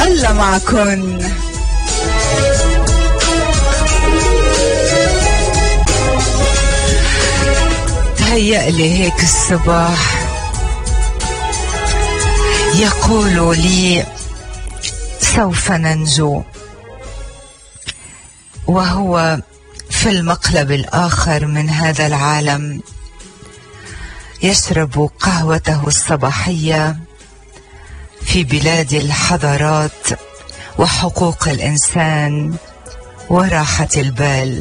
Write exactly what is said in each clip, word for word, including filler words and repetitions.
الله معكن. تهيأ لي هيك الصباح يقول لي سوف ننجو، وهو في المقلب الآخر من هذا العالم يشرب قهوته الصباحية في بلاد الحضارات وحقوق الإنسان وراحة البال،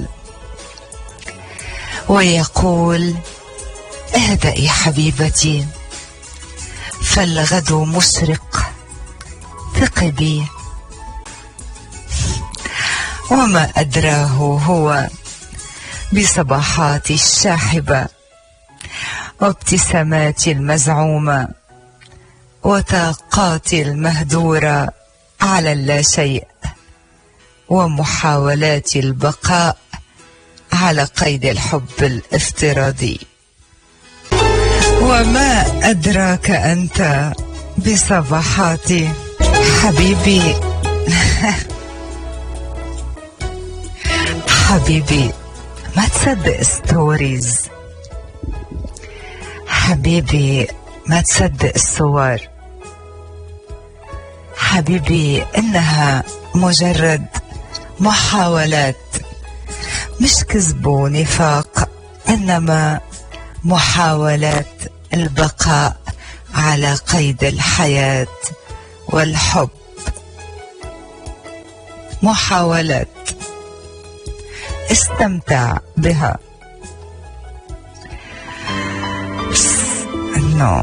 ويقول: اهدئي حبيبتي فالغد مشرق، ثقي بي. وما أدراه هو بصباحات الشاحبة وابتسامات المزعومة وطاقات المهدورة على اللاشيء ومحاولات البقاء على قيد الحب الافتراضي. وما أدراك أنت بصباحات حبيبي حبيبي ما تصدق ستوريز، حبيبي ما تصدق الصور، حبيبي إنها مجرد محاولات، مش كذب ونفاق، إنما محاولات البقاء على قيد الحياة والحب. محاولات استمتع بها، بس انه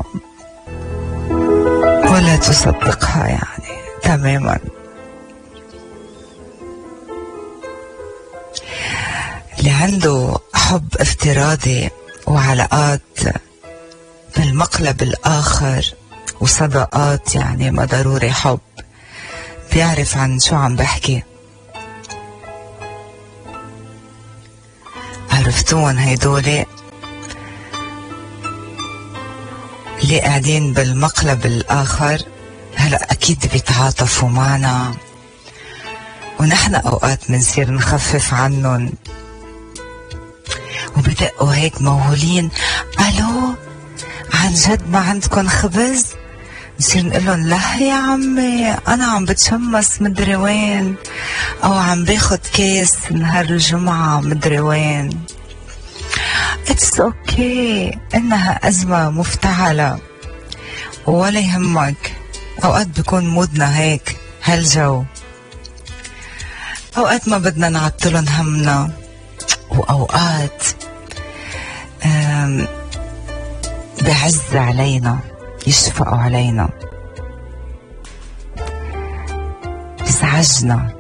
ولا تصدقها يعني تماما. اللي عنده حب افتراضي وعلاقات بالمقلب الآخر وصداقات يعني ما ضروري حب، بيعرف عن شو عم بحكي. عرفتون هيدولي اللي قاعدين بالمقلب الآخر هلأ أكيد بيتعاطفوا معنا، ونحن أوقات منصير نخفف عنهم وبدقوا هيك موهولين: ألو عن جد ما عندكن خبز؟ نصير نقولن: لا يا عمي أنا عم بتشمس مدري وين، أو عم باخد كيس نهار الجمعة مدري وين. It's okay، إنها أزمة مفتعلة ولا يهمك. أوقات بيكون مودنا هيك هالجو، أوقات ما بدنا نعطلن همنا، وأوقات بعز علينا يشفقوا علينا، بزعجنا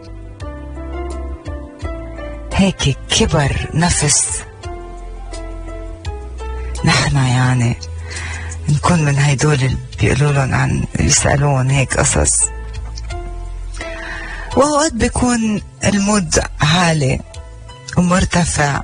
هيك كبر نفس. نحن يعني نكون من هيدول اللي بيقولوا لهم عن يسألون هيك قصص، وأوقات بيكون المود عالي ومرتفع،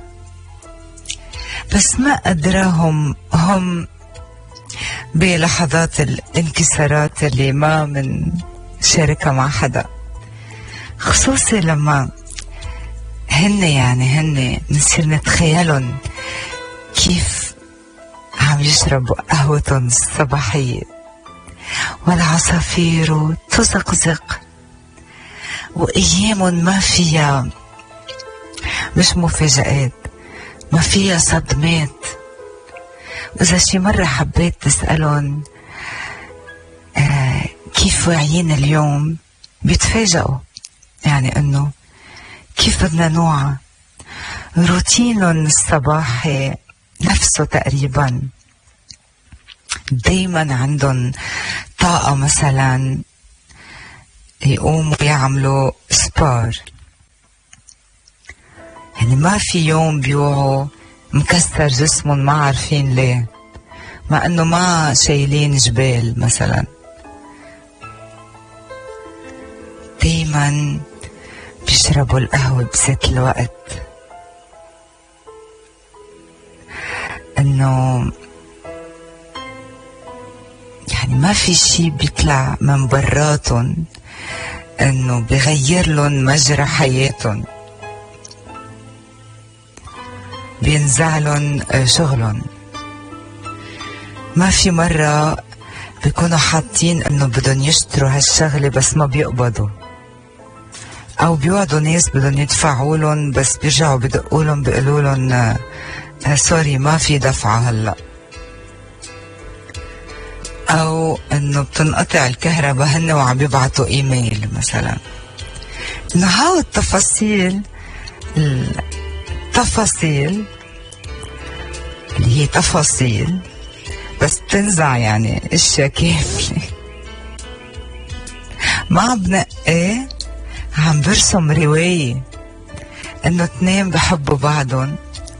بس ما أدراهم هم بلحظات الانكسارات اللي ما من شركة مع حدا، خصوصي لما هن يعني هن نصير نتخيلهم كيف عم يشربوا قهوتهم الصباحية والعصافير تزقزق، وأيام ما فيها مش مفاجآت، ما فيها صدمات. وإذا شي مرة حبيت تسألهم آه كيف واعيين اليوم، بيتفاجئوا يعني إنه كيف بدنا نوعى. روتينهم الصباحي نفسه تقريبا، دايما عندهم طاقة مثلا يقوموا يعملوا سبار، يعني ما في يوم بيوعوا مكسر جسمهم ما عارفين ليه، مع انه ما شايلين جبال مثلا. دايما بيشربوا القهوة بذات الوقت، انه يعني ما في شي بيطلع من براتهم انه بغير لهم مجرى حياتهم، بينزع لهم شغلهم. ما في مرة بيكونوا حاطين انه بدهم يشتروا هالشغلة بس ما بيقبضوا، او بيوعدوا ناس بدهم يدفعوا لهم بس بيرجعوا بدقوا لهم بيقولوا لهم آه سوري ما في دفعة هلا، او انه بتنقطع الكهرباء هن وعم بيبعتوا ايميل مثلا. انه هاو التفاصيل التفاصيل اللي هي تفاصيل بس تنزع يعني اشياء كاملة. ما عم بنقي، عم برسم رواية انه اثنين بحبوا بعضهم،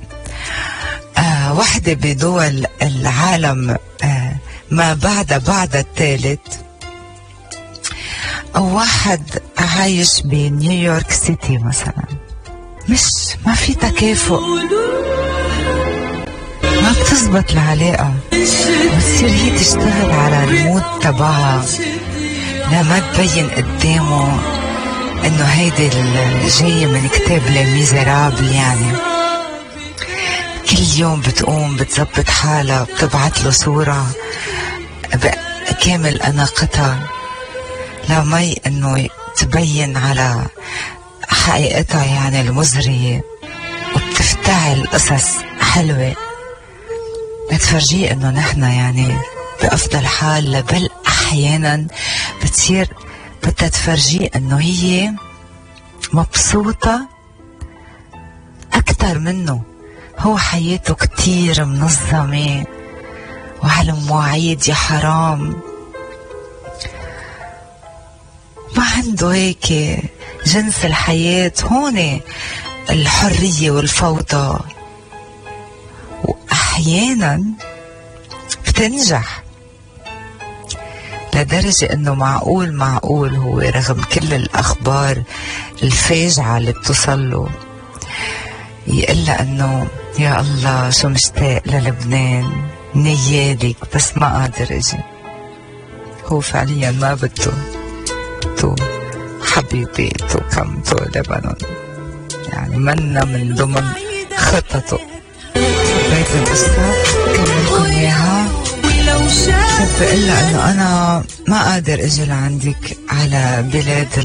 آه وحدة بدول العالم آه ما بعد بعد الثالث، او واحد عايش بنيويورك سيتي مثلا. مش ما في تكافؤ، ما بتزبط العلاقة، بتصير هي تشتغل على المود تبعها لما تبين قدامه انه هيدي الجاية من كتاب لميزرابل. يعني كل يوم بتقوم بتزبط حالها، بتبعت له صورة كامل أناقتها لمي انه تبين على حقيقتها يعني المزرية، وبتفتعل قصص حلوة بتفرجيه انه نحن يعني بأفضل حال، بل احيانا بتصير بدها تفرجيه انه هي مبسوطة اكتر منه. هو حياته كتير منظمة وعلى مواعيد يا حرام، ما عنده هيك جنس الحياة. هون الحرية والفوضى، واحيانا بتنجح لدرجة انه معقول معقول هو رغم كل الاخبار الفاجعة اللي بتوصله يقلها انه يا الله شو مشتاق للبنان، نيالك بس ما قادر اجي. هو فعليا ما بده تو حبيبي تو كم تو لبنان، يعني منا من ضمن خططه. بيت القصة كملكم اياها. كنت بقلها انه انا ما قادر اجي لعندك على بلاد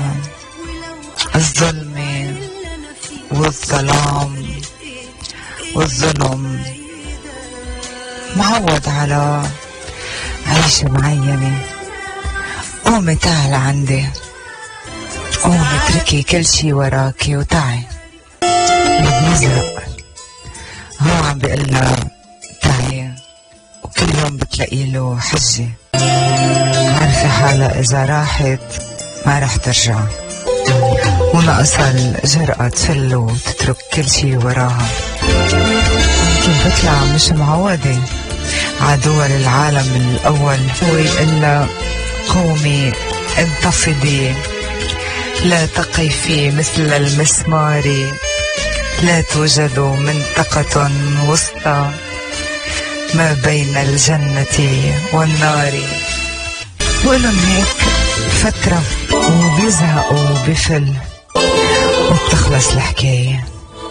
الظلمة والظلام والظلم، معود على عيشة معينة. قومي تعال عندي، قومي اتركي كل شي وراكي وتعي. بيزرق هو عم بيقلها تعي، وكل يوم بتلاقي له حجة، عارفة حالها إذا راحت ما رح ترجع، وناقصها الجرأة تفل وتترك كل شي وراها. يمكن تطلع مش معودة على دول العالم الأول. هو يقلها قومي انتفضي، لا تقفي مثل المسمار، لا توجد منطقة وسطى ما بين الجنة والنار. بقولن هيك فترة وبيزهقوا وبفل وبتخلص الحكاية.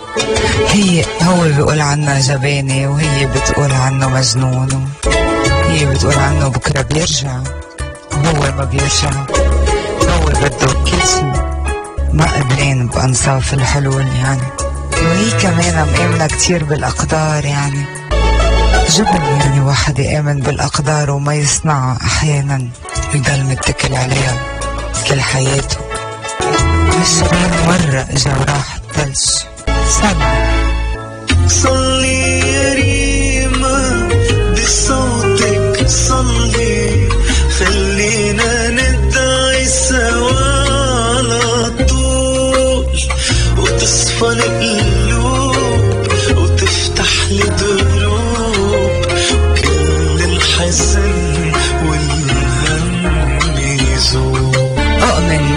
هي هو بيقول عنها جبانة وهي بتقول عنه مجنون، هي بتقول عنه بكرة بيرجع وهو ما بيرجع. هو بده كل شي، ما قادرين بأنصاف الحلول يعني. وهي كمان مآمنة كتير بالأقدار، يعني جبن يعني واحد يآمن بالأقدار وما يصنعها أحيانا، يضل متكل عليها كل حياته. مش مرة إجا وراح الثلج. سمع صلي يا ريما بصوتك، صلي خلينا ندعي سوا على طول، وتصفى القلوب وتفتح لي دروب كل الحزن والهم يزول. أؤمن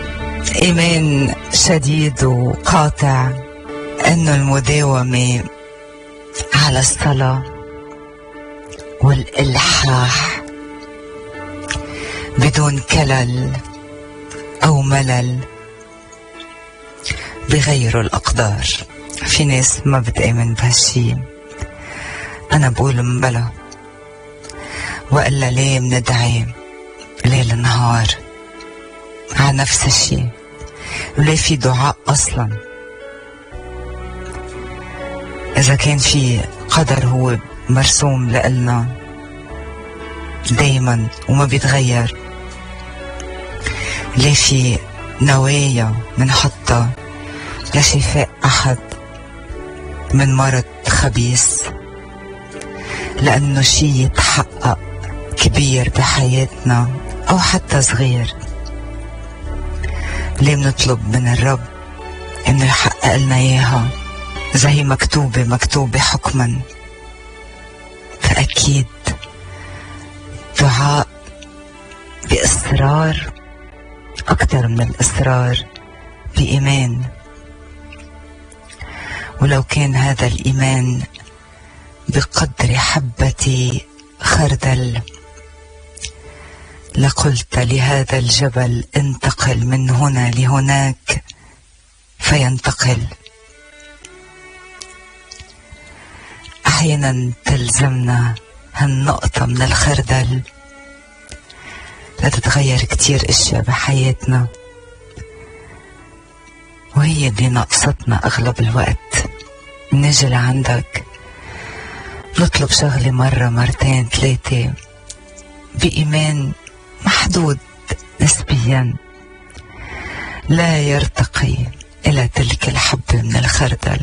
إيمان شديد وقاطع أنه المداومة على الصلاة والإلحاح بدون كلل أو ملل بغيروا الأقدار. في ناس ما بتآمن بهالشي، أنا بقول مبلا، وإلا ليه مندعي ليل نهار على نفس الشي؟ وليه في دعاء أصلا؟ إذا كان في قدر هو مرسوم لإلنا دايما وما بيتغير، ليه في نوايا منحطها لشفاء أحد من مرض خبيث؟ لأنه شي يتحقق كبير بحياتنا أو حتى صغير. ليه منطلب من الرب إنه يحقق لنا إياها؟ إذا هي مكتوبة مكتوبة حكما، فأكيد دعاء بإصرار أكتر من الإصرار بإيمان. ولو كان هذا الإيمان بقدر حبة خردل لقلت لهذا الجبل انتقل من هنا لهناك فينتقل. أحيانا تلزمنا هالنقطة من الخردل لتتغير كتير اشياء بحياتنا، وهي دي نقصتنا اغلب الوقت. نجي لعندك نطلب شغلة مرة مرتين ثلاثة بإيمان محدود نسبيا، لا يرتقي إلى تلك الحبة من الخردل.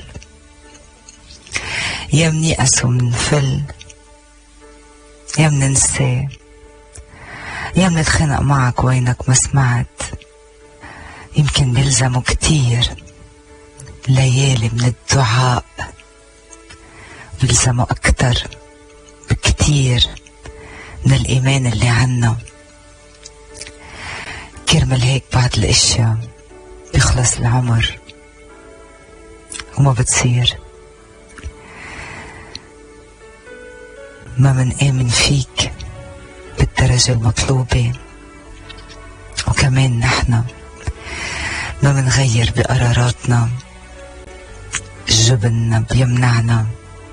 يا منيأس ومنفل، يا مننسى، يا منتخانق معك وينك ما سمعت. يمكن بيلزموا كتير ليالي من الدعاء، بيلزموا أكتر بكتير من الإيمان اللي عنا. كرمال هيك بعض الأشياء بيخلص العمر وما بتصير. ما منآمن فيك بالدرجة المطلوبة، وكمان نحن ما منغير بقراراتنا، جبننا بيمنعنا،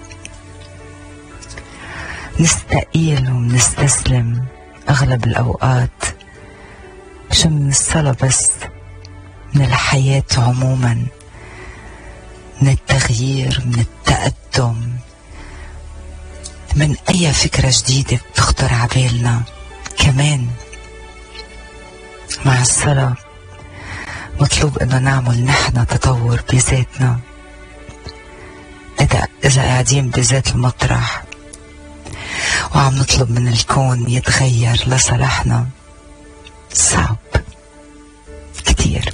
نستقيل ومنستسلم أغلب الأوقات، مش من الصلاة بس، من الحياة عموما، من التغيير، من التقدم، من أي فكرة جديدة بتخطر عبالنا. كمان مع الصلاة مطلوب إنه نعمل نحن تطور بذاتنا. إذا إذا قاعدين بذات المطرح وعم نطلب من الكون يتغير لصالحنا، صعب كتير.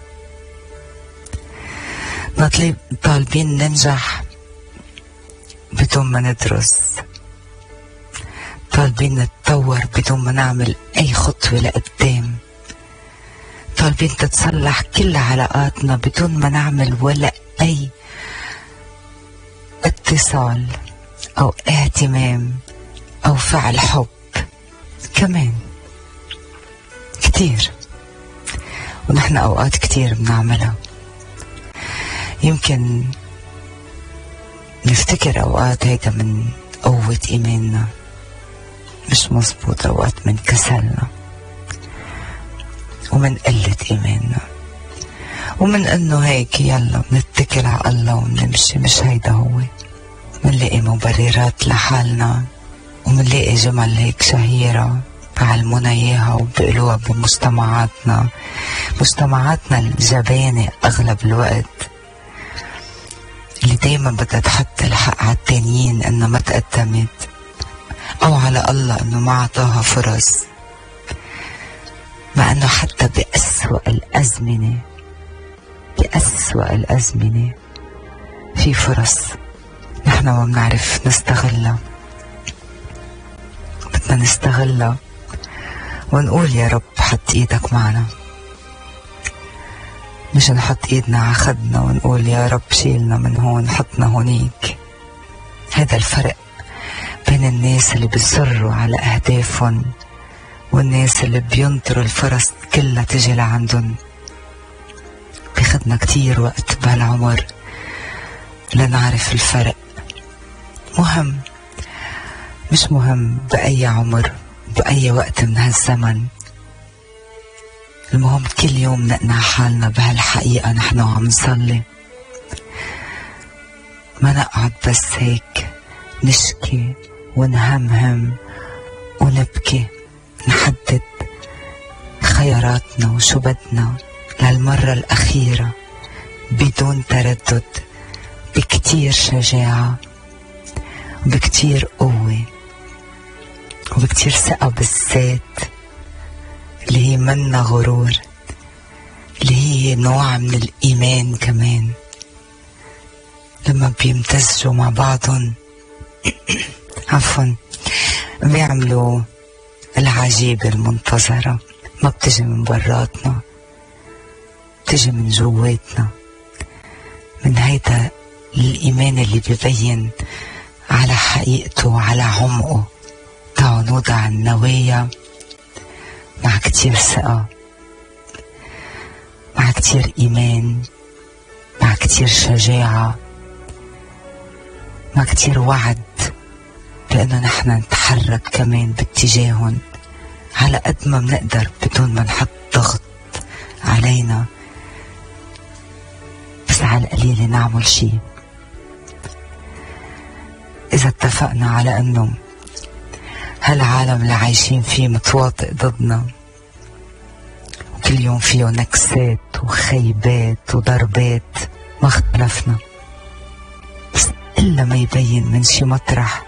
نطلب طالبين ننجح بدون ما ندرس، طالبين نتطور بدون ما نعمل أي خطوة لقدام، طالبين تتصلح كل علاقاتنا بدون ما نعمل ولا أي اتصال أو اهتمام أو فعل حب. كمان كتير، ونحن أوقات كتير بنعملها. يمكن نفتكر أوقات هيدا من قوة إيماننا، مش مظبوط. أوقات من كسلنا ومن قلة إيماننا ومن إنه هيك يلا بنتكل على الله ونمشي. مش هيدا هو. منلاقي مبررات لحالنا ومنلاقي جمل هيك شهيرة بعلمونا إياها وبقلوها بمجتمعاتنا، مجتمعاتنا الجبانة أغلب الوقت، اللي دايما بدها تحط الحق على التانيين إنه ما تقدمت، أو على الله إنه ما عطاها فرص. مع إنه حتى بأسوأ الأزمنة بأسوأ الأزمنة في فرص نحن ما بنعرف نستغلها. بدنا نستغلها ونقول يا رب حط إيدك معنا، مش نحط إيدنا على خدنا ونقول يا رب شيلنا من هون حطنا هونيك. هذا الفرق بين الناس اللي بيصروا على أهدافهم والناس اللي بينطروا الفرص كلها تجي لعندن. بياخدنا كتير وقت بهالعمر لنعرف الفرق. مهم، مش مهم بأي عمر بأي وقت من هالزمن، المهم كل يوم نقنع حالنا بهالحقيقة نحن وعم نصلي. ما نقعد بس هيك نشكي ونهمهم ونبكي. نحدد خياراتنا وشو بدنا للمرة الأخيرة بدون تردد، بكتير شجاعة وبكتير قوة وبكتير ثقة بالذات اللي هي منا غرور، اللي هي نوع من الإيمان كمان. لما بيمتزجوا مع بعضهم عفوا بيعملوا العجيبة المنتظرة. ما بتجي من براتنا، بتجي من جواتنا، من هيدا الإيمان اللي بيبين على حقيقته وعلى عمقه. تعالوا نوضع النوايا مع كتير ثقة، مع كتير إيمان، مع كتير شجاعة، مع كتير وعد بأنه نحن نتحرك كمان باتجاههم على قد ما بنقدر بدون ما نحط ضغط علينا، بس على القليل نعمل شي. إذا اتفقنا على أنه هالعالم اللي عايشين فيه متواطئ ضدنا وكل يوم فيه نكسات وخيبات وضربات، ما اختلفنا، بس إلا ما يبين من شي مطرح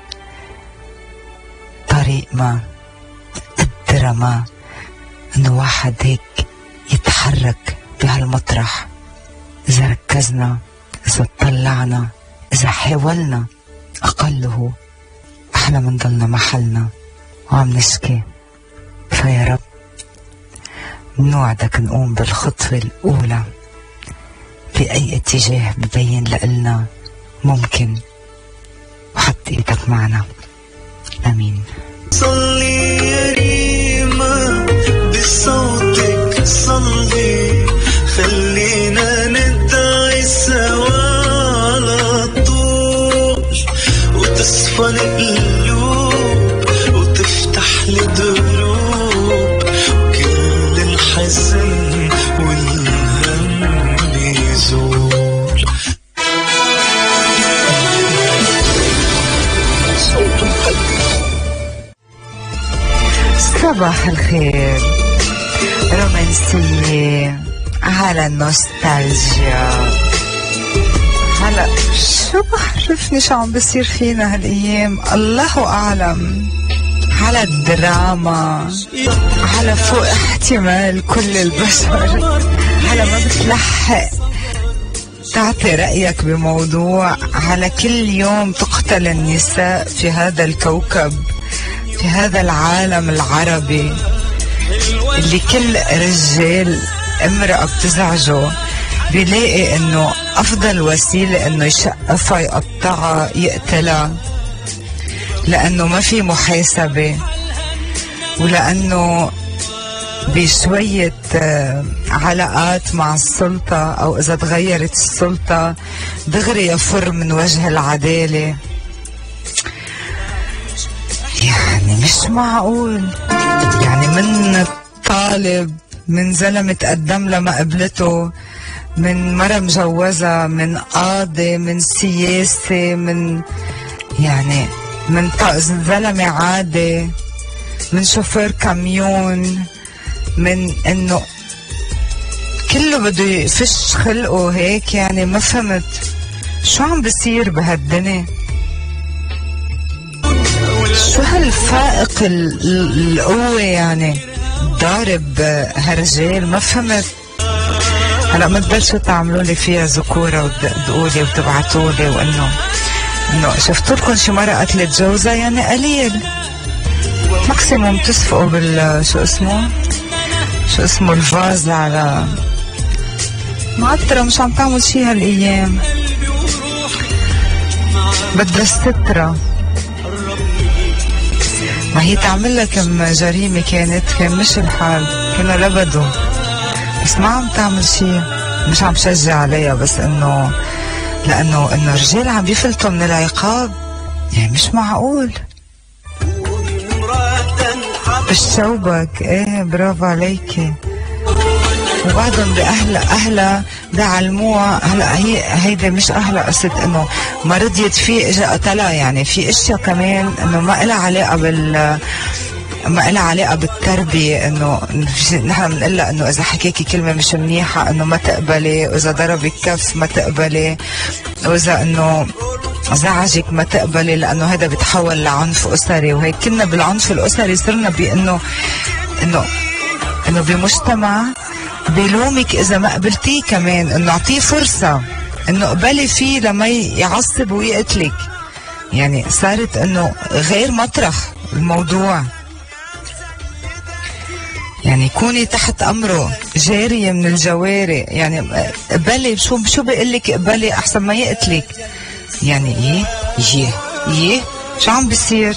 طريق ما قدر ما انه واحد هيك يتحرك بهالمطرح. اذا ركزنا، اذا طلعنا، اذا حاولنا، اقله احنا منضلنا محلنا وعم نشكي. فيا رب نوعدك نقوم بالخطوة الاولى باي اتجاه ببين لنا ممكن، وحط ايدك معنا. امين. صلي يا ريما بصوتك، صلي خلينا ندعي سوا على طول، وتصفى القلوب وتفتح الدروب، وكل الحزن والهم يزول. صوت القلب. صباح الخير، رومانسية على النوستالجيا. هلا شو بعرفني شو عم بصير فينا هالايام، الله اعلم. على الدراما، على فوق احتمال كل البشر، على ما بتلحق تعطي رأيك بموضوع، على كل يوم تقتل النساء في هذا الكوكب، في هذا العالم العربي اللي كل رجال امرأة بتزعجه بيلاقي انه افضل وسيلة انه يشقفها، يقطعها، يقتلها، لانه ما في محاسبة، ولانه بشوية علاقات مع السلطة او اذا تغيرت السلطة دغري يفر من وجه العدالة. يعني مش معقول، يعني من طالب، من زلمة تقدم لها ما قبلته، من مرة مجوزة، من قاضي، من سياسي، من يعني من زلمة عادي، من شوفير كاميون، من انه كله بده يفش خلقه هيك. يعني ما فهمت شو عم بصير بهالدنيا، شو هالفائق القوة يعني ضارب هالرجال. ما فهمت. هلا ما تبلشوا تعملوا لي فيها ذكورة وتقولي وتبعتوا لي وانه انه شفتوا لكم شي مرة قتلت جوزها، يعني قليل ماكسيموم تسفقوا بال شو اسمه شو اسمه الفاز على معطرة. مش عم تعمل شي هالايام، بدها السترة. ما هي تعمل لك كم جريمة كانت، كان مش الحال، كانوا لبدوا، بس ما عم تعمل شيء. مش عم شجع عليها، بس انه لانه انه الرجال عم بيفلتوا من العقاب، يعني مش معقول. بالشوبك، ايه برافو عليكي. وبعدهم باهلا اهلا بعلموها. هلا هي هيدا مش اهلا قصة انه ما رضيت فيه اجى قتلها، يعني في اشياء كمان انه ما لها علاقه بال ما لها علاقه بالتربيه، انه نحن بنقول لها انه اذا حكيكي كلمه مش منيحه انه ما تقبلي، واذا ضربك كف ما تقبلي، واذا انه زعجك ما تقبلي، لانه هذا بتحول لعنف اسري. وهيك كنا بالعنف الاسري صرنا بانه انه انه بمجتمع بلومك اذا ما قبلتيه، كمان انه اعطيه فرصه انه قبلي فيه لما يعصب ويقتلك. يعني صارت انه غير مطرح الموضوع، يعني كوني تحت امره جاريه من الجواري. يعني قبلي، شو شو بيقول لك قبلي احسن ما يقتلك. يعني ايه ايه ايه شو عم بيصير؟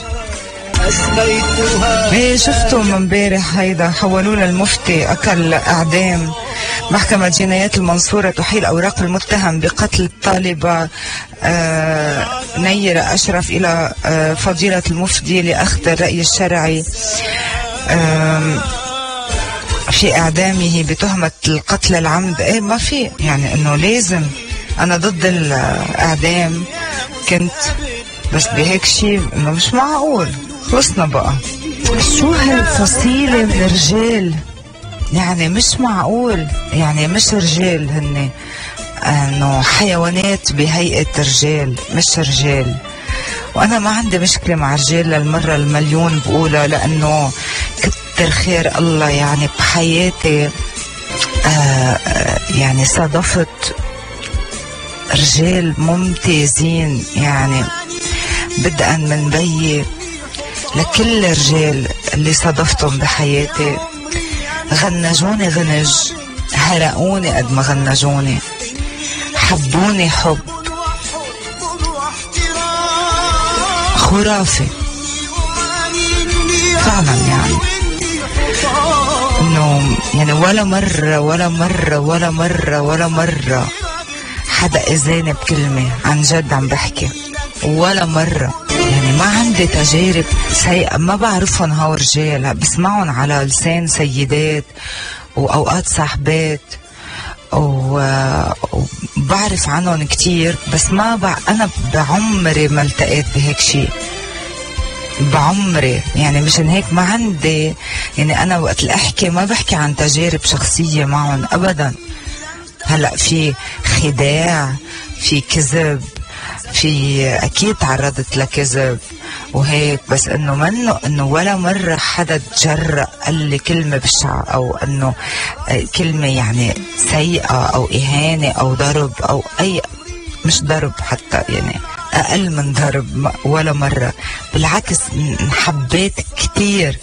ايه شفتوا من امبارح هيدا حولوه للمفتي، اكل اعدام. محكمة جنايات المنصورة تحيل اوراق المتهم بقتل الطالبة آه نيرة اشرف الى آه فضيلة المفتي لاخذ الرأي الشرعي آه في اعدامه بتهمة القتل العمد. ايه ما في، يعني انه لازم، انا ضد الاعدام كنت، بس بهيك شيء انه مش معقول. خلصنا بقى. شو هالفصيلة من الرجال، يعني مش معقول، يعني مش رجال، هن انه حيوانات بهيئة رجال، مش رجال. وانا ما عندي مشكلة مع رجال للمرة المليون بقولها، لانه كتر خير الله يعني بحياتي آه يعني صادفت رجال ممتازين، يعني بدءا من بيي لكل الرجال اللي صادفتهم بحياتي. غنجوني غنج، هرقوني قد ما غنجوني، حبوني حب خرافي فعلا. يعني انه يعني ولا مرة ولا مرة ولا مرة ولا مرة حدا اذاني بكلمة، عن جد عم بحكي، ولا مرة. يعني ما عندي تجارب سيئة، ما بعرفهم هاو رجال، بسمعهم على لسان سيدات واوقات صاحبات وبعرف عنهم كتير، بس ما بع... انا بعمري ما التقيت بهيك شيء، بعمري. يعني مشان هيك ما عندي، يعني انا وقت اللي احكي ما بحكي عن تجارب شخصية معهم ابدا. هلا في خداع، في كذب، في اكيد تعرضت لكذب وهيك، بس انه منه انه ولا مره حدا تجرأ قال لي كلمه بشعه، او انه كلمه يعني سيئه او اهانه او ضرب او اي، مش ضرب حتى، يعني اقل من ضرب، ولا مره. بالعكس حبيت كتير،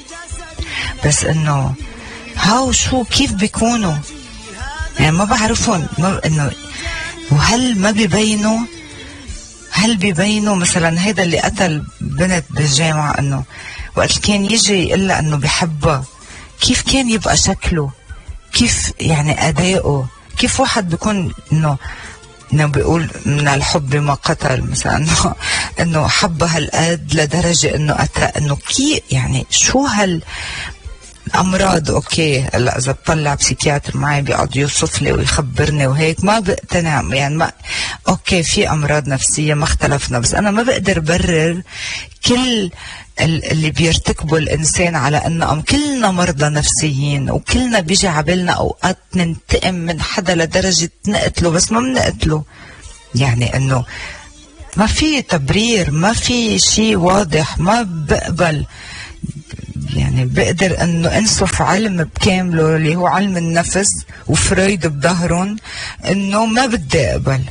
بس انه هاو شو كيف بيكونوا، يعني ما بعرفهم. ما انه وهل ما بيبينوا، هل بيبينوا مثلا هيدا اللي قتل بنت بالجامعة، انه وقت كان يجي يقول انه بحبها، كيف كان يبقى شكله، كيف يعني اداؤه، كيف واحد بيكون انه انه بيقول من الحب ما قتل مثلا، انه انه حبها هالقد لدرجة انه قتل، انه كيف يعني شو هال امراض. اوكي هلا اذا بطلع بسيكياتر معي بيقعد يوصف لي ويخبرني وهيك ما بقتنع، يعني ما اوكي في امراض نفسيه ما اختلفنا، بس انا ما بقدر برر كل اللي بيرتكبه الانسان على انه كلنا مرضى نفسيين، وكلنا بيجي عبالنا اوقات ننتقم من حدا لدرجه نقتله، بس ما بنقتله. يعني انه ما في تبرير، ما في شيء واضح، ما بقبل. يعني بقدر انه انصف علم بكامله اللي هو علم النفس وفرويد بظهرهم، انه ما بدي اقبل.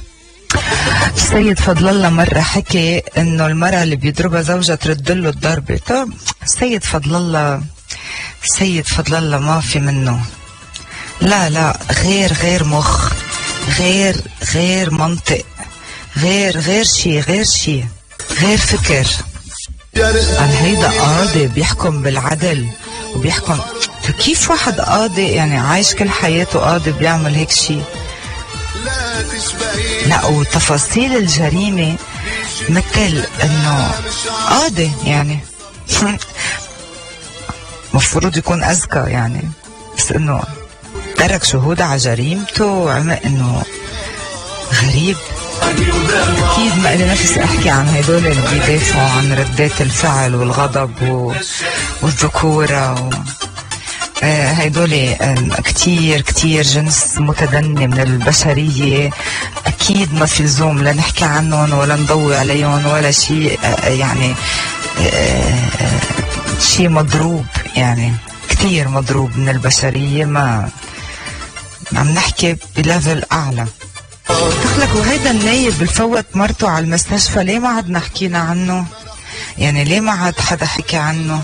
السيد فضل الله مرة حكي انه المرأة اللي بيضربها زوجها ترد له الضربة. طب السيد فضل الله، السيد فضل الله ما في منه، لا لا، غير غير مخ، غير غير منطق، غير غير شيء، غير شيء، غير فكر. قال هيدا قاضي بيحكم بالعدل وبيحكم. كيف واحد قاضي يعني عايش كل حياته قاضي بيعمل هيك شيء؟ لا، وتفاصيل الجريمة مثل انه قاضي يعني مفروض يكون اذكى يعني، بس انه ترك شهود على جريمته وعمل انه غريب. اكيد ما لي نفس احكي عن هدول اللي بيدافعوا عن ردات الفعل والغضب و... والذكورة و... آه هدول آه كتير كتير جنس متدني من البشرية، اكيد ما في لزوم لا نحكي عنهم ولا نضوي عليهم ولا شيء. آه يعني آه شيء مضروب، يعني كتير مضروب من البشرية، ما عم نحكي بليفل اعلى. دخلك وهيدا النايب الفوت مرته على المستشفى، ليه ما عدنا حكينا عنه؟ يعني ليه ما عاد حدا حكي عنه؟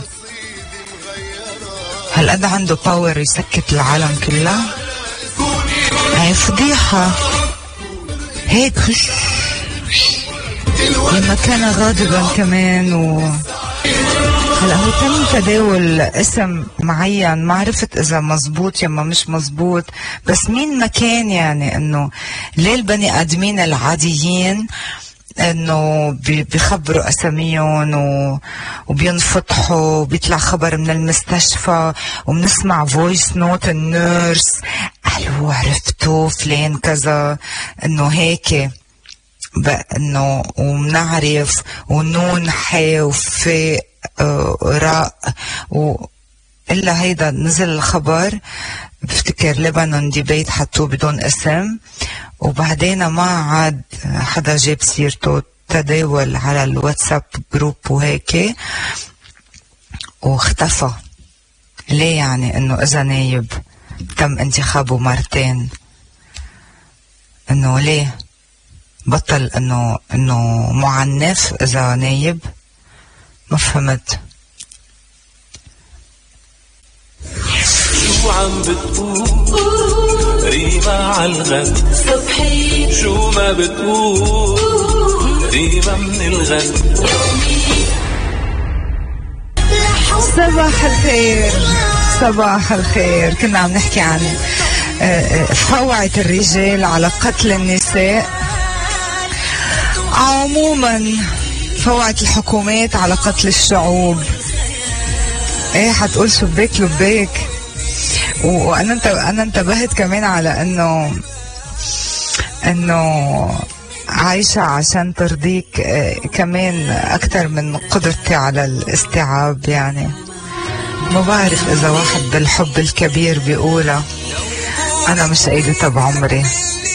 هالقد عنده باور يسكت العالم كلها؟ هاي فضيحة هيك لما كان غاضبا كمان. و هلا هو تم تداول اسم معين، ما عرفت اذا مزبوط يما مش مزبوط، بس مين ما كان يعني انه ليه البني ادمين العاديين انه بيخبروا اساميهم وبينفضحوا وبيطلع خبر من المستشفى وبنسمع فويس نوت النيرس الو عرفتوا فلان كذا انه هيك انه ومنعرف ونون حي وفي آه راء و الا هيدا نزل الخبر. بفتكر لبنان ديبيت حطوه بدون اسم، وبعدين ما عاد حدا جاب سيرته، تداول على الواتساب جروب وهيك واختفى. ليه يعني؟ انه اذا نايب تم انتخابه مرتين، انه ليه بطل انه انه معنف اذا نايب؟ ما فهمت. شو عم بتقول ريما عالغد صبحي؟ شو ما بتقول ريما من الغد؟ صباح الخير صباح الخير. كنا عم نحكي عن فوعة الرجال على قتل النساء، عموما فوعة الحكومات على قتل الشعوب. ايه حتقول شباك لباك. وانا انت انا انتبهت كمان على انه انه عايشة عشان ترضيك كمان اكتر من قدرتي على الاستيعاب. يعني ما بعرف اذا واحد بالحب الكبير بيقولها انا مش قايدة بعمري.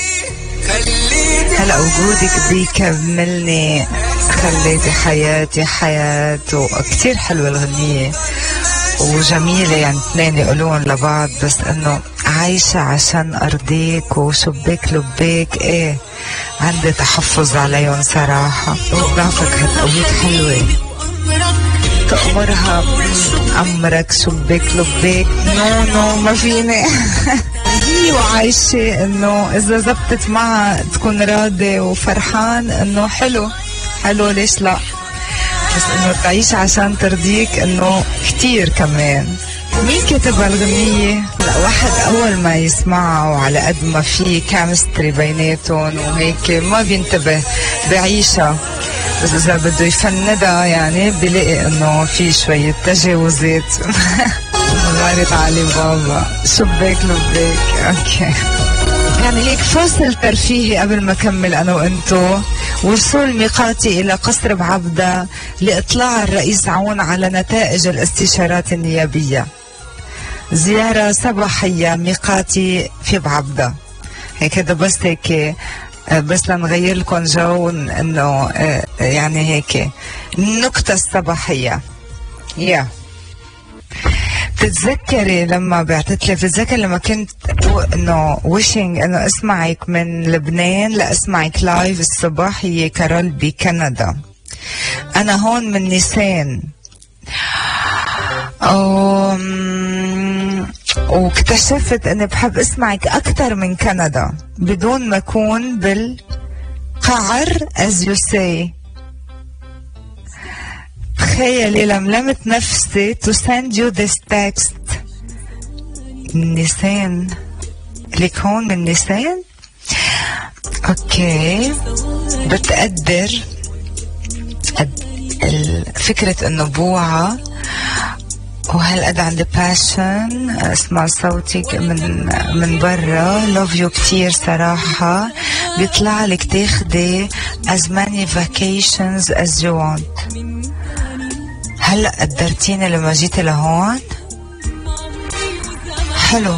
هلا وجودك بيكملني، خليتي حياتي حياة. وكتير حلوة الغنية وجميلة، يعني اثنين يقولون لبعض، بس انه عايشة عشان ارضيك وشباك لباك ايه عندي تحفظ عليهم صراحة. وضعفك هتقويك حلوة، تأمرها أمرك شباك لباك. نو نو ما فيني. هي وعايشة انه اذا زبطت معها تكون راضي وفرحان انه حلو حلو، ليش لا؟ بس انه تعيش عشان ترضيك انه كتير كمان. مين كتب الغنية؟ لا، واحد اول ما يسمعها وعلى قد ما في كيمستري بيناتهم وهيك ما بينتبه بعيشها، بس اذا بده يفندها يعني بيلاقي انه في شوية تجاوزات. غارت علي بابا شباك لباك. اوكي، يعني هيك فاصل ترفيهي قبل ما اكمل انا وانتو. وصول ميقاتي الى قصر بعبدة لاطلاع الرئيس عون على نتائج الاستشارات النيابية. زيارة صباحية ميقاتي في بعبدة. هيك هذا بس هيك بس لنغير لكم جو، انه يعني هيك النكتة الصباحية. يا بتتذكري لما بعتت لي، بتتذكر لما كنت انه ويشنج انه اسمعك من لبنان لاسمعك لايف الصباح، هي كارول بكندا، انا هون من نيسان. واكتشفت اني بحب اسمعك اكثر من كندا بدون ما اكون بالقعر as you say. تخيلي لملمت نفسي to send you this text. النسان لك هون من نسان. اوكي بتقدر فكرة انه بوعة وهالقد عندي باشن اسمع صوتك من من برا. love you كتير صراحة. بيطلع لك تاخدي as many vacations as you want. هلا قدرتيني لما جيتي لهون. حلو.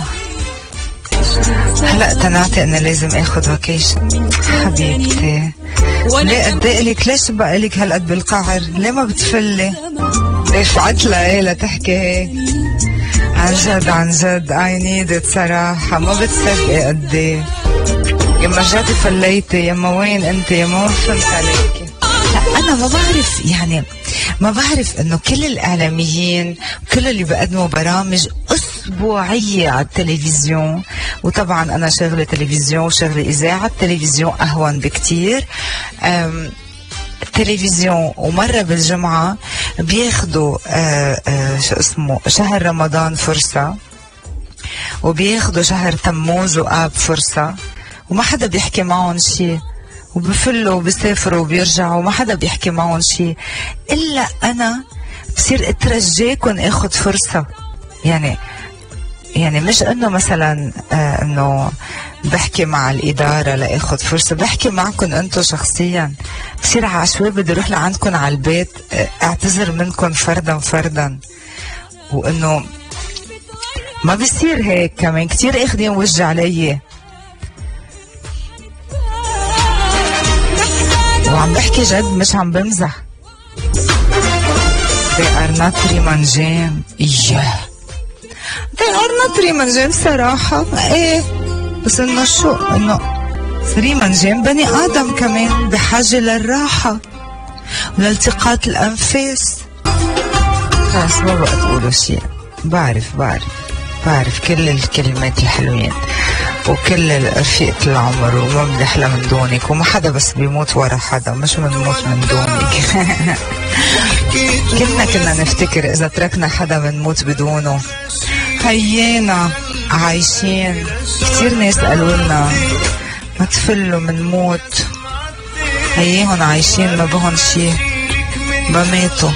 هلا اقتنعتي اني لازم اخذ فاكيشن حبيبتي. ليه اتضايق لك؟ ليش بقى لك هالقد بالقعر؟ ليه ما بتفلي؟ رفعت لها ايه لتحكي هيك؟ عن جد عن جد اي نيد ات صراحه. ما بتصدقي قد ايه يما رجعتي فليتي. يما وين انت؟ يما ما فهمت عليكي. لا انا ما بعرف يعني ما بعرف انه كل الاعلاميين كل اللي بقدموا برامج اسبوعيه على التلفزيون، وطبعا انا شغله تلفزيون وشغله اذاعه. التلفزيون اهون بكتير. التلفزيون ومره بالجمعه بياخدوا آآ آآ شو اسمه شهر رمضان فرصه، وبياخدوا شهر تموز وآب فرصه، وما حدا بيحكي معهم شيء، وبفلوا وبسافروا وبيرجعوا وما حدا بيحكي معهم شيء. إلا أنا بصير اترجاكم اخد فرصة. يعني يعني مش انه مثلا آه انه بحكي مع الإدارة لأخد فرصة، بحكي معكم انتو شخصيا. بصير عشوائي بدي اروح لعندكم على البيت آه اعتذر منكم فردا فردا. وانه ما بصير هيك كمان. كتير اخدين وجه علي، وعم بحكي جد مش عم بمزح. They are not ريمانجين. إياه They are not ريمانجين صراحة. ايه بس انه شو انه ريمانجين بني آدم كمان بحاجة للراحة ولالتقاط الأنفاس. خلاص ما بقى تقولوا شيء. بعرف بعرف بعرف كل الكلمات الحلوين وكل رفيقة العمر، وما بدي أحلى من دونك، وما حدا بس بيموت ورا حدا، مش بنموت من دونك. كلنا كنا نفتكر إذا تركنا حدا بنموت بدونه. هيانا عايشين. كتير ناس قالوا لنا ما تفلوا منموت، هياهم عايشين ما بهن شي بماتوا.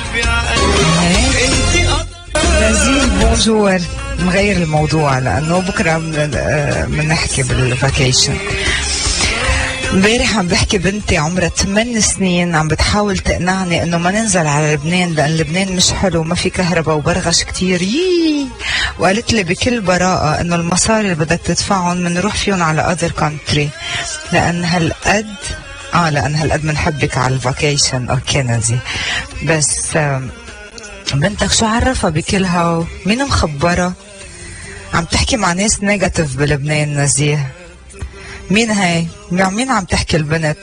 لذيذ. بونجور. نغير الموضوع لأنه بكرة بنحكي بالفاكيشن. امبارح عم بحكي بنتي عمرها ثمان سنين عم بتحاول تقنعني انه ما ننزل على لبنان لان لبنان مش حلو، ما في كهرباء وبرغش كتير. يي وقالت لي بكل براءة انه المصاري اللي بدك تدفعهم بنروح فيهم على اذر كونتري لان هالقد اه لان هالقد بنحبك على الفاكيشن. اوكي نزي بس بنتك شو عرفها بكل هاو؟ مين مخبرة؟ عم تحكي مع ناس نيجاتيف بلبنان نزيه. مين هاي؟ مين عم تحكي البنت؟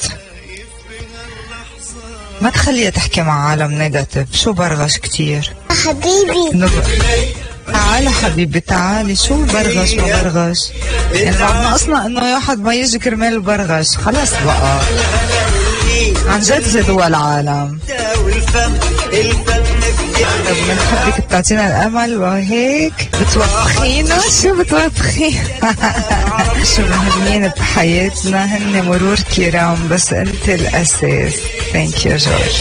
ما تخليها تحكي مع عالم نيجاتيف. شو برغش كتير حبيبي. تعالي حبيبي تعالي. شو برغش ما برغش؟ يعني بعد ناقصنا انه واحد ما يجي كرمال البرغش. خلص بقى عن جد زادوا العالم. بنحبك بتعطينا الامل وهيك بتوبخينا. شو بتوبخينا؟ شو مهمين بحياتنا هن مرور كرام بس انت الاساس. ثانك يو جورج.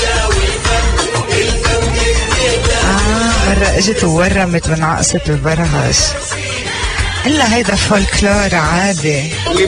اه مرة اجت وورمت من عقصة البرغش. الا هيدا فولكلور عادي.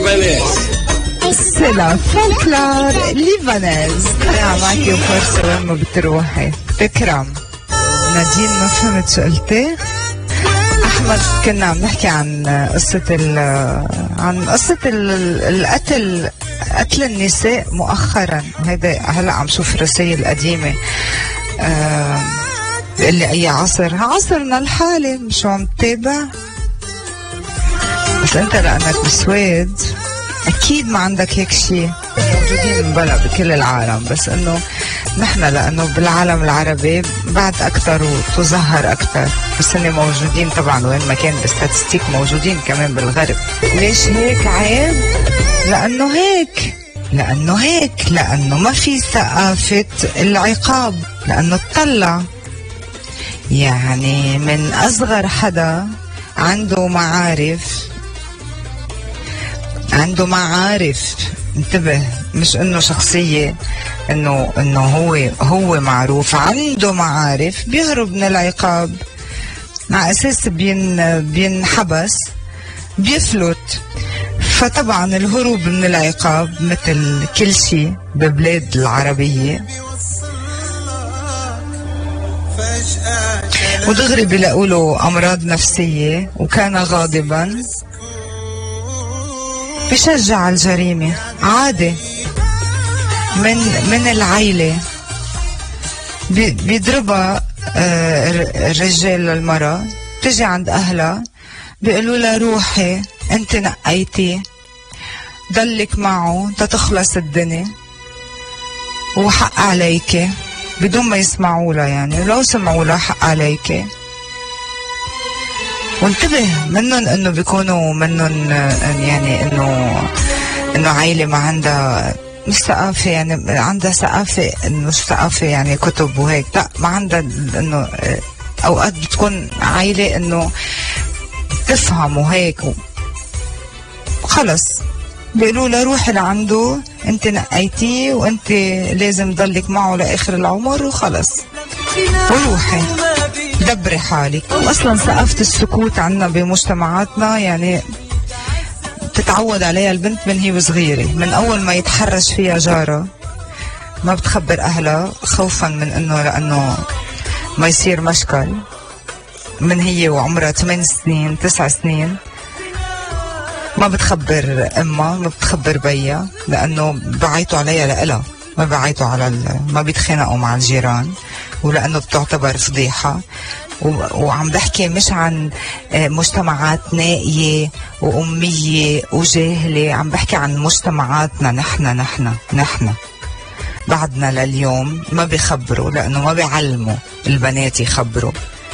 سلا فولكلور ليبانيز. انا معكي فرصة وين ما بتروحي. تكرم. نادين ما فهمت شو قلتي؟ احمد كنا عم نحكي عن قصة ال عن قصة القتل قتل النساء مؤخرا. هيدا هلا عم شوف رسائل قديمة آه بيقول لي اي عصر عصرنا الحالي. مش عم تتابع بس انت لانك بسويد اكيد ما عندك هيك شيء. موجودين بلا بكل العالم بس انه نحن لانه بالعالم العربي بعد اكثر وتظهر اكثر، بس هن موجودين طبعا وين ما كان بالستاتستيك موجودين كمان بالغرب. ليش هيك عيب؟ لانه هيك لأنه هيك، لأنه ما في ثقافة العقاب، لأنه اطلع يعني من أصغر حدا عنده معارف، عنده معارف، انتبه، مش انه شخصية، انه انه هو هو معروف، عنده معارف، بيهرب من العقاب على اساس بين بينحبس، بيفلت. فطبعا الهروب من العقاب مثل كل شيء ببلاد العربية، ودغري بيلاقوا له امراض نفسية، وكان غاضبا بشجع الجريمة عادي. من من العيلة بيضربها الرجال للمرأة، تجي عند أهلها بيقولوا لها روحي انت نقيتي، ضلك معه تتخلص الدنيا وحق عليك، بدون ما يسمعوا لها. يعني لو سمعوا لها حق عليك. وانتبه منهم انه بيكونوا منهم يعني انه انه عائلة ما عندها مش ثقافة، يعني عندها ثقافة، مش ثقافة يعني كتب وهيك، لا، ما عندها انه اوقات بتكون عائلة انه تفهم وهيك، خلص بيقولوا له روحي لعنده انت نقيتيه وانت لازم ضلك معه لاخر العمر وخلص، وروحي دبري حالك. واصلا ثقافة السكوت عنا بمجتمعاتنا يعني تتعود عليها البنت من هي وصغيرة، من اول ما يتحرش فيها جارة ما بتخبر اهلها خوفا من انه لانه ما يصير مشكل. من هي وعمرها ثمان سنين تسع سنين ما بتخبر امها، ما بتخبر بيها، لانه بعيطوا عليها لإلها، ما بعيطوا على ال... ما بيتخانقوا مع الجيران، ولانه بتعتبر فضيحة. و... وعم بحكي مش عن مجتمعات نائية وأمية وجاهلة، عم بحكي عن مجتمعاتنا نحن نحن نحن بعدنا لليوم ما بيخبروا، لأنه ما بيعلموا البنات يخبروا،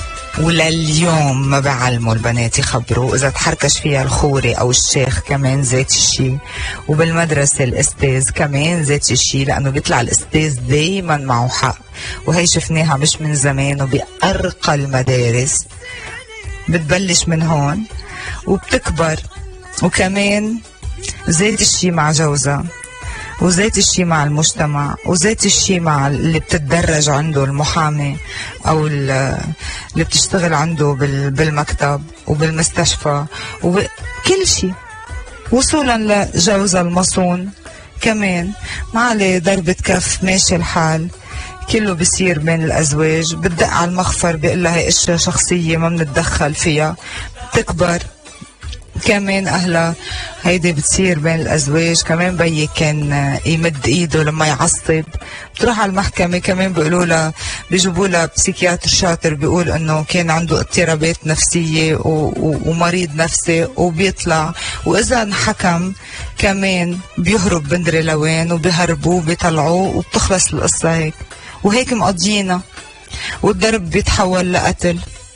ولليوم ما بعلموا البنات يخبروا. إذا تحركش فيها الخوري أو الشيخ كمان ذات الشيء، وبالمدرسة الأستاذ كمان ذات الشيء، لأنه بيطلع الأستاذ دايما معه حق، وهي شفناها مش من زمان وبأرقى المدارس. بتبلش من هون وبتكبر، وكمان ذات الشيء مع جوزها، وذات الشيء مع المجتمع، وذات الشيء مع اللي بتتدرج عنده المحامي أو اللي بتشتغل عنده بالمكتب وبالمستشفى وكل شيء، وصولا لجوزها المصون كمان ما عليه ضربة كف، ماشي الحال، كله بيصير بين الأزواج. بتدق على المخفر بيقول لها هي اشياء شخصية ما بنتدخل فيها، تكبر كمان أهلا هيدي بتصير بين الأزواج. كمان بيي كان يمد إيده لما يعصب، بتروح على المحكمة كمان بيقولوا لها، بيجيبوا لها بسيكياتر شاطر بيقول إنه كان عنده اضطرابات نفسية ومريض نفسي، وبيطلع. وإذا انحكم كمان بيهرب بندري لوين، وبيهربوه بيطلعوه، وبتخلص القصة هيك، وهيك مقضينا، والضرب بيتحول لقتل،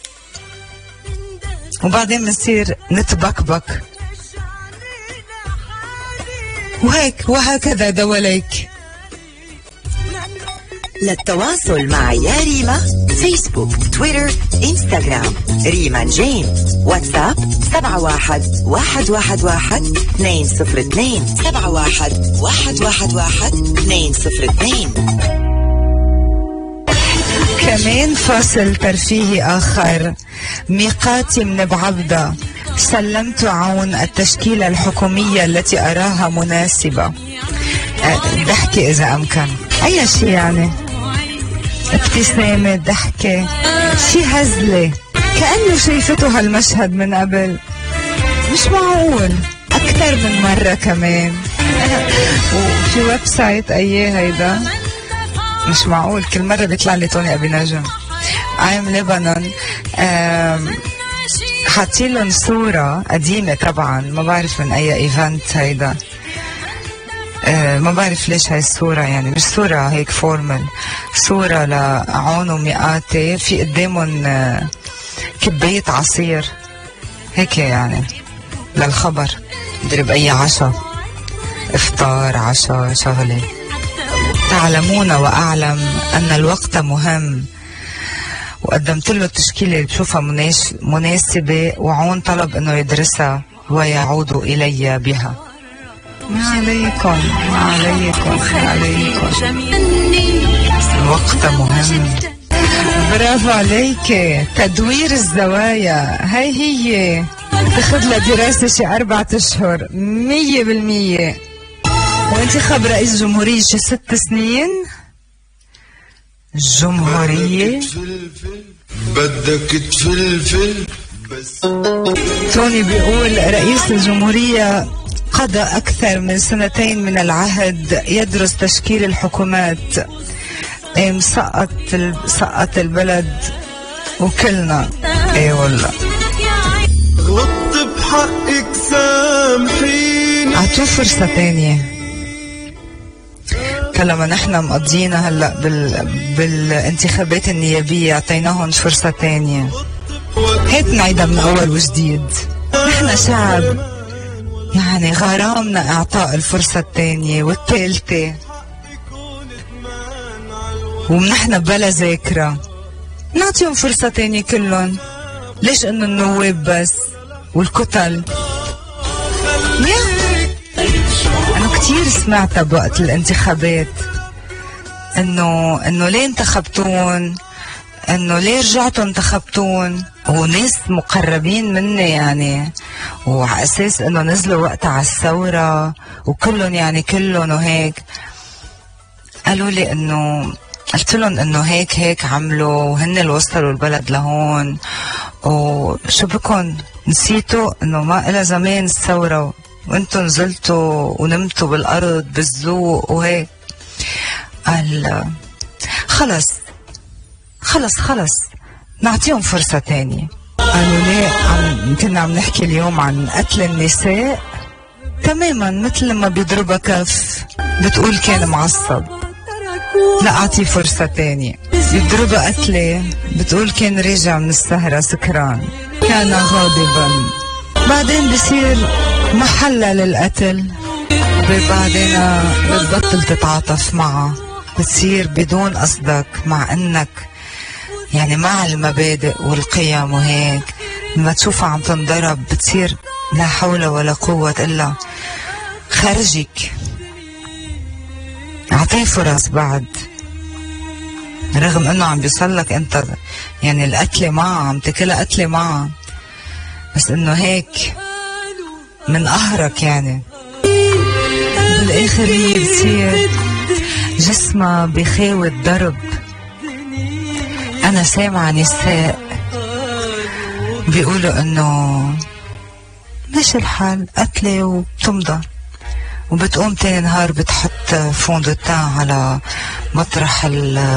وبعدين بنصير نتبكبك وهيك وهكذا دواليك. للتواصل مع يا ريما، فيسبوك، تويتر، انستغرام، ريما جين. واتساب سبعة واحد واحد واحد واحد اثنين صفر اثنين سبعة واحد واحد واحد واحد اثنين صفر اثنين. كمان فاصل ترفيهي آخر، ميقاتي من بعبدة، سلمت عون التشكيلة الحكومية التي أراها مناسبة. ضحكة إذا أمكن، أي شيء يعني، ابتسامة، ضحكة، شيء هزلة، كأنه شايفته هالمشهد من قبل، مش معقول، أكثر من مرة كمان. وفي ويب سايت أيه هيدا، مش معقول، كل مرة بيطلع لي توني أبي نجم. I'm Lebanon. حاطين لهم صورة قديمة طبعا، ما بعرف من أي إيفنت هيدا، أه ما بعرف ليش هاي الصورة، يعني مش صورة هيك فورمال، صورة لعون ومئاتي في قدامهم أه كباية عصير هيك يعني للخبر، ضرب أي عشاء إفطار عشاء شغلة. تعلمون وأعلم أن الوقت مهم، وقدمت له التشكيلة اللي بشوفها مناسبة، وعون طلب أنه يدرسها ويعود إلي بها. ما عليكم ما عليكم ما عليكم الوقت مهم. برافو عليك. تدوير الزوايا هاي هي تاخذ لها دراسة شي أربعة أشهر مية بالمية. وانتخاب رئيس جمهورية شي ست سنين. الجمهورية بدك تفلفل بس. توني بيقول رئيس الجمهورية قضى أكثر من سنتين من العهد يدرس تشكيل الحكومات. مسقط سقط البلد وكلنا. اي والله غلطت بحقك سامحيني. اعطوه فرصة تانية. طالما نحن مقضينا هلا بال... بالانتخابات النيابية اعطيناهم فرصة تانية. هيك نعيدها من اول وجديد. نحن شعب يعني غرامنا اعطاء الفرصة التانية والثالثة، ونحن بلا ذاكرة نعطيهم فرصة تانية كلهم. ليش انه النواب بس والكتل؟ انا كتير سمعتها بوقت الانتخابات انه انه ليه انتخبتون، انه ليه رجعتوا انتخبتون، وناس مقربين مني يعني، وعلى اساس انه نزلوا وقتها على الثورة وكلهم يعني كلهم وهيك. قالوا لي انه قلت لهم انه هيك هيك عملوا وهن اللي وصلوا البلد لهون، وشو بكون نسيتوا انه ما إلها زمان الثورة وانتوا نزلتوا ونمتوا بالارض بالذوق وهيك. قال خلص خلص خلص نعطيهم فرصة تانية. قالوا ليه؟ عم كنا عم نحكي اليوم عن قتل النساء تماما مثل ما بيضربها كف بتقول كان معصب، لا أعطيه فرصة تانية. يضربها قتلة بتقول كان راجع من السهرة سكران، كان غاضبا. بعدين بصير محلة للقتل، بعدين بتبطل تتعاطف معه، بتصير بدون قصدك، مع انك يعني مع المبادئ والقيم وهيك. لما تشوفها عم تنضرب بتصير لا حول ولا قوة الا خرجك. اعطيه فرص بعد، رغم انه عم بيوصلك انت يعني القتلة معه، عم تاكلها قتلة معه، بس انه هيك من قهرك يعني. بالاخر هي بتصير جسمها بخاوة ضرب. انا سامعة نساء بيقولوا انه ماشي الحال قتلة وبتمضى، وبتقوم تاني نهار بتحط فوندوتان على مطرح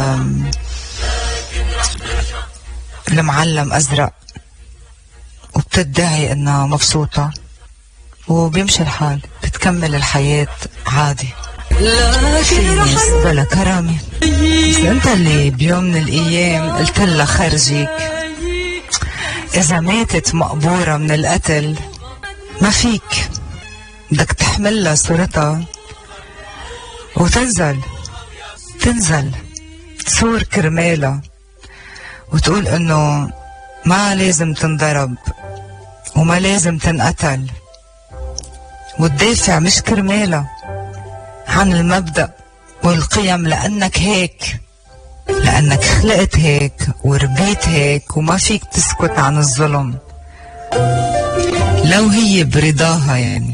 المعلم ازرق وبتدعي انها مبسوطة، وبيمشي الحال بتكمل الحياة عادي. في ناس بلا كرامة. بس انت اللي بيوم من الايام قلت لها خرجيك، اذا ماتت مقبورة من القتل ما فيك، بدك تحملها صورتها وتنزل تنزل تصور كرمالها وتقول انه ما لازم تنضرب وما لازم تنقتل، وتدافع مش كرمالها عن المبدأ والقيم، لأنك هيك، لأنك خلقت هيك وربيت هيك، وما فيك تسكت عن الظلم لو هي برضاها. يعني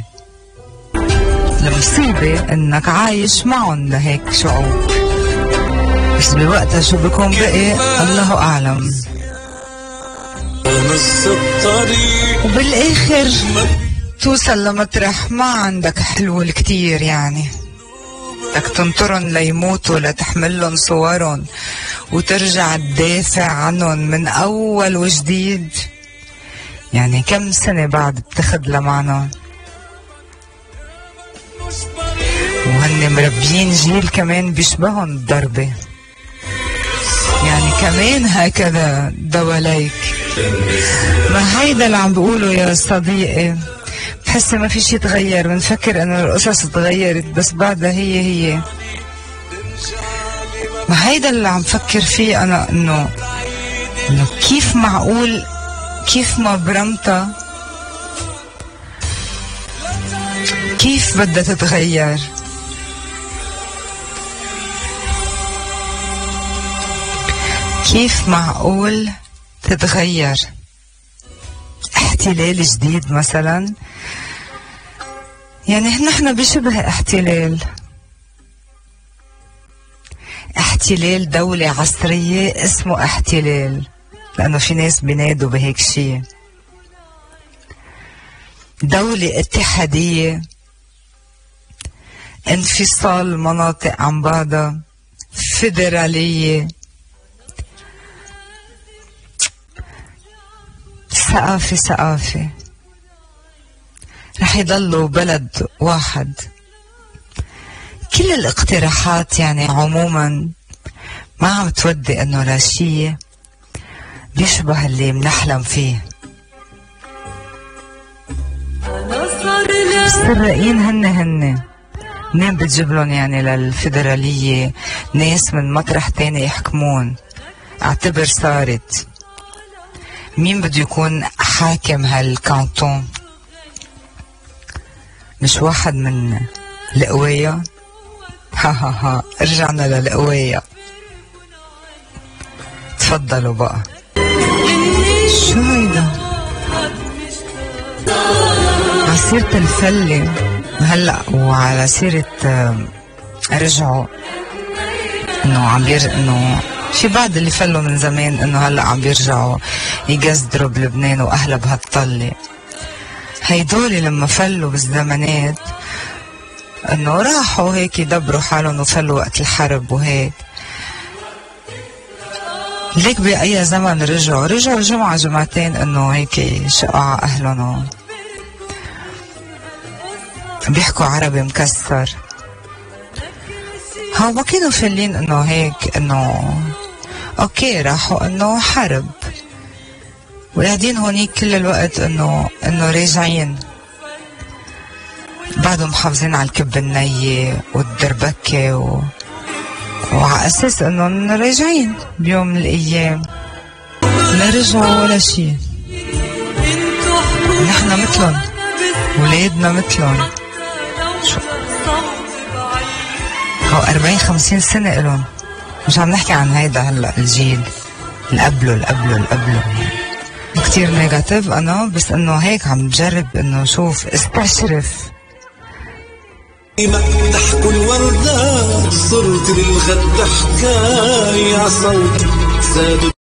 المصيبة انك عايش معهم لهيك شعوب، بس بوقتها شو بكون بقي الله اعلم. وبالاخر توصل لمطرح ما عندك حلول كتير، يعني بدك تنطرن ليموتوا لتحملن صورن وترجع تدافع عنهم من اول وجديد. يعني كم سنة بعد بتاخد لمعنى، وهن مربيين جيل كمان بيشبهن الضربة، يعني كمان هكذا دواليك. ما هيدا اللي عم بقوله يا صديقي، تحسي ما في شي تغير، بنفكر انه القصص تغيرت بس بعدها هي هي. ما هيدا اللي عم فكر فيه انا، انه انه كيف معقول كيف ما برمتها كيف بدها تتغير. كيف معقول تتغير؟ احتلال جديد مثلا، يعني نحن بشبه احتلال احتلال دولة عصرية اسمه احتلال، لأنه في ناس بينادوا بهيك شيء. دولة اتحادية، انفصال مناطق عن بعضها، فيدرالية، ثقافة ثقافة، رح يضلوا بلد واحد. كل الاقتراحات يعني عموما ما عم تودي انه لشيء بيشبه اللي منحلم فيه. بس الرأيين هن هن منين بتجيب لهم يعني للفيدرالية ناس من مطرح تاني يحكمون؟ اعتبر صارت مين بده يكون حاكم هالكانتون؟ مش واحد من القوايا؟ ها ها ها رجعنا للقوايا. تفضلوا بقى. شو هيدا؟ عسيرة الفلة هلا، وعلى سيرة رجعوا انه عم بير انه في بعض اللي فلوا من زمان انه هلا عم بيرجعوا يقصدروا بلبنان واهلها بهالطلة. هيدولي لما فلوا بالزمانات انه راحوا هيك يدبروا حالهم وفلوا وقت الحرب وهيك، ليك بأي زمن رجعوا رجعوا جمعة جمعتين انه هيك شقوا على اهلهم بيحكوا عربي مكسر. ها ما كانوا فالين انه هيك انه اوكي راحوا انه حرب وقاعدين هونيك كل الوقت انه انه راجعين بعدهم محافظين على الكب النية والدربكة و... وعلى اساس انه راجعين بيوم من الايام. لا رجعوا ولا شيء. نحن مثلهم، ولادنا مثلهم. شو هو أربعين خمسين سنة إلهم، مش عم نحكي عن هيدا هلا الجيل القبله القبله القبله. كتير نيجاتيف أنا، بس إنه هيك عم بجرب إنه شوف استشرف. تحكوا الوردات صرت للغد حكاية صوت زادوا